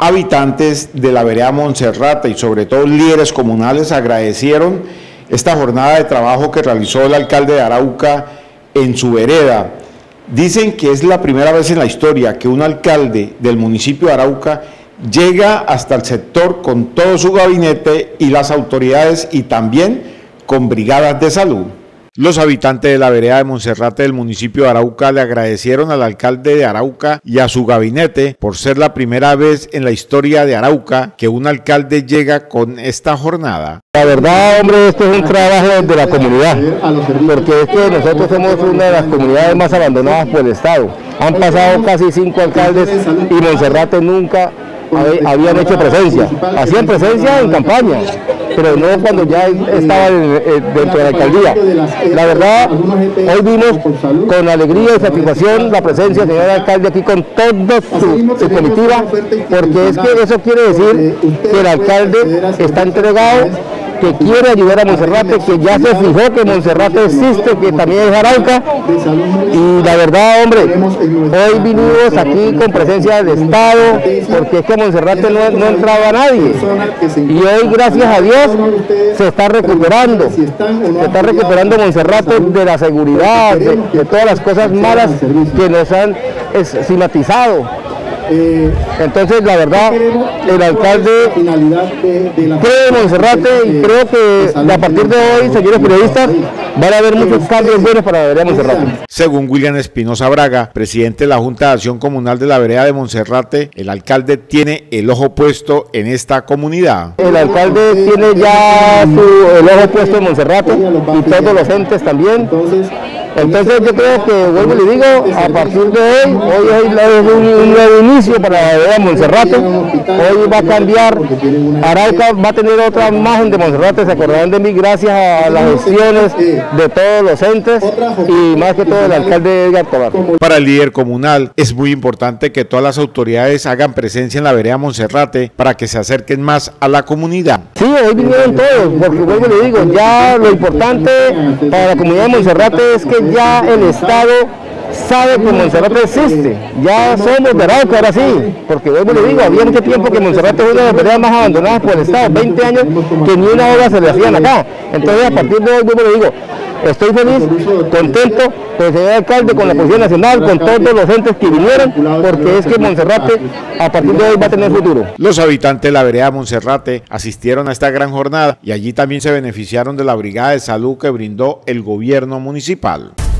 Habitantes de la vereda Monserrate y sobre todo líderes comunales agradecieron esta jornada de trabajo que realizó el alcalde de Arauca en su vereda. Dicen que es la primera vez en la historia que un alcalde del municipio de Arauca llega hasta el sector con todo su gabinete y las autoridades y también con brigadas de salud. Los habitantes de la vereda de Monserrate del municipio de Arauca le agradecieron al alcalde de Arauca y a su gabinete por ser la primera vez en la historia de Arauca que un alcalde llega con esta jornada. La verdad, hombre, esto es un trabajo de la comunidad, porque es que nosotros somos una de las comunidades más abandonadas por el Estado. Han pasado casi 5 alcaldes y Monserrate nunca habían hecho presencia. Hacían presencia en campaña, pero no cuando ya estaba dentro de la alcaldía. La verdad, hoy vimos con alegría y satisfacción la presencia del señor alcalde aquí con toda su comitiva, porque es que eso quiere decir que el alcalde está entregado, que quiere ayudar a Monserrate, que ya se fijó que Monserrate existe, que también es Arauca, y la verdad, hombre, hoy vinimos aquí con presencia del Estado, porque es que Monserrate no entraba a nadie, y hoy, gracias a Dios, se está recuperando Monserrate de la seguridad, de todas las cosas malas que nos han estigmatizado. Entonces, la verdad, el alcalde cree en Monserrate y creo que a partir de hoy, señores periodistas, van a haber muchos cambios buenos para la vereda de Monserrate. Según William Espinosa Braga, presidente de la Junta de Acción Comunal de la vereda de Monserrate, el alcalde tiene el ojo puesto en esta comunidad. El alcalde tiene ya el ojo puesto en Monserrate y todos los entes también. Entonces yo creo que, vuelvo y le digo, a partir de hoy es un nuevo inicio para la vereda de Monserrate. Hoy va a cambiar, Arauca va a tener otra imagen de Monserrate, se acordarán de mí gracias a las gestiones de todos los entes y más que todo el alcalde Edgar Tobar. Para el líder comunal es muy importante que todas las autoridades hagan presencia en la vereda Monserrate para que se acerquen más a la comunidad. Sí, hoy vinieron todos, porque vuelvo y le digo, ya lo importante para la comunidad de Monserrate es que ya el Estado sabe que Monserrate existe, ya somos de Arauca ahora sí, porque vuelvo y le digo, había mucho tiempo que Monserrate es una de las veredas más abandonadas por el Estado, 20 años que ni una obra se le hacían acá. Entonces a partir de hoy, vuelvo y le digo, estoy feliz, contento con el señor alcalde, con la Policía Nacional, con todos los entes que vinieron, porque es que Monserrate a partir de hoy va a tener futuro. Los habitantes de la vereda Monserrate asistieron a esta gran jornada y allí también se beneficiaron de la brigada de salud que brindó el gobierno municipal.